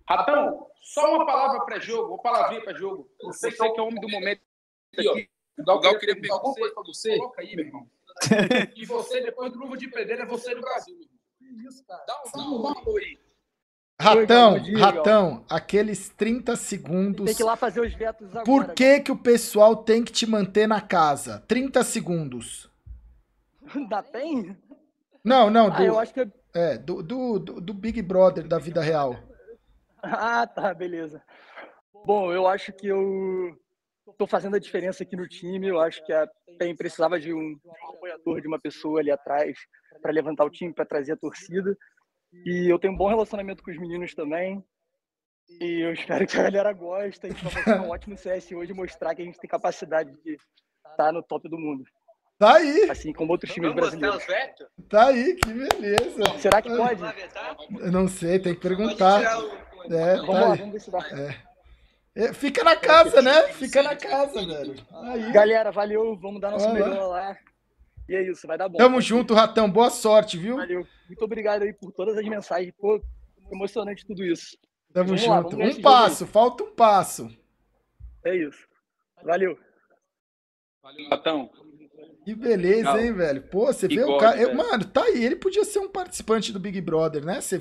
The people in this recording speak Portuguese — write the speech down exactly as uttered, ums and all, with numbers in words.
Ratão, só uma palavra pré-jogo, uma palavrinha pré-jogo. Você que é o homem do momento aqui. O Gal queria perguntar alguma coisa pra você. Coloca aí, meu irmão. E você, depois do Luva de Pedreiro, é você do Brasil, meu irmão. Que isso, cara? Dá um, dá um, dá um alô aí. Ratão, Oi, dia, Ratão, aqueles trinta segundos. Tem que ir lá fazer os vetos agora. Por que que o pessoal tem que te manter na casa? trinta segundos. Da P E N? Não, não, Ah, do, eu acho que... é, do, do, do, do Big Brother da vida real. Ah, tá, beleza. Bom, eu acho que eu tô fazendo a diferença aqui no time. Eu acho que a P E N precisava de um, de um apoiador, de uma pessoa ali atrás para levantar o time, para trazer a torcida. E eu tenho um bom relacionamento com os meninos também. E eu espero que a galera goste. A gente vai fazer um ótimo C S hoje e mostrar que a gente tem capacidade de estar no top do mundo. Tá aí, Assim como outros times brasileiros. tá aí, que beleza. Será que pode? Eu não sei, tem que perguntar. É, Vamos tá lá, aí. vamos ver se dá. É, fica na casa, né? Fica na casa, velho. Aí. Galera, valeu. Vamos dar nosso Olha lá. melhor lá. E é isso, vai dar bom. Tamo junto, Ratão. Boa sorte, viu? Valeu. Muito obrigado aí por todas as mensagens. Pô, emocionante tudo isso. Tamo Vamos lá, junto. vamos ganhar Um esse jogo aí. passo, falta um passo. É isso. Valeu. Valeu, Ratão. Que beleza, Legal. hein, velho? Pô, você Que vê o God, cara. eu- velho. mano, tá aí. Ele podia ser um participante do Big Brother, né? Você